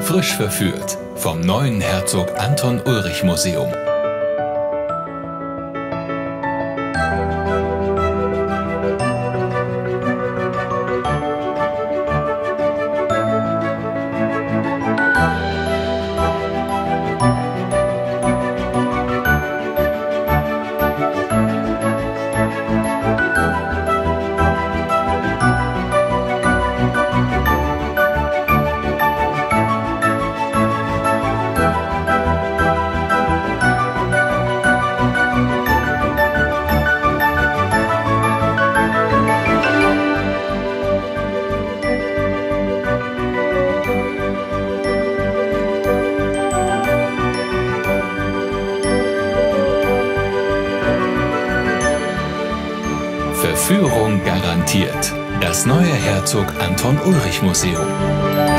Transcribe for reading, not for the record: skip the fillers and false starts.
Frisch verführt vom neuen Herzog Anton Ulrich Museum. Verführung garantiert. Das neue Herzog Anton Ulrich Museum.